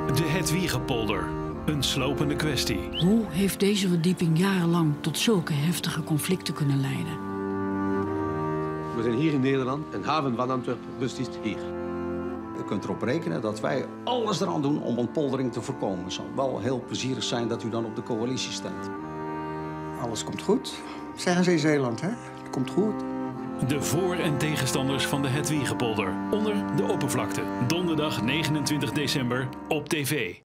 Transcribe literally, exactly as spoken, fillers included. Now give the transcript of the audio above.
De Hedwiegepolder. Een slopende kwestie. Hoe heeft deze verdieping jarenlang tot zulke heftige conflicten kunnen leiden? We zijn hier in Nederland, een haven van Antwerpen, dus het is hier. U kunt erop rekenen dat wij alles eraan doen om ontpoldering te voorkomen. Het zal wel heel plezierig zijn dat u dan op de coalitie stemt. Alles komt goed, zeggen ze in Zeeland, hè? Het komt goed. De voor- en tegenstanders van de Hedwiegepolder. Onder de oppervlakte. Donderdag negenentwintig december op tv.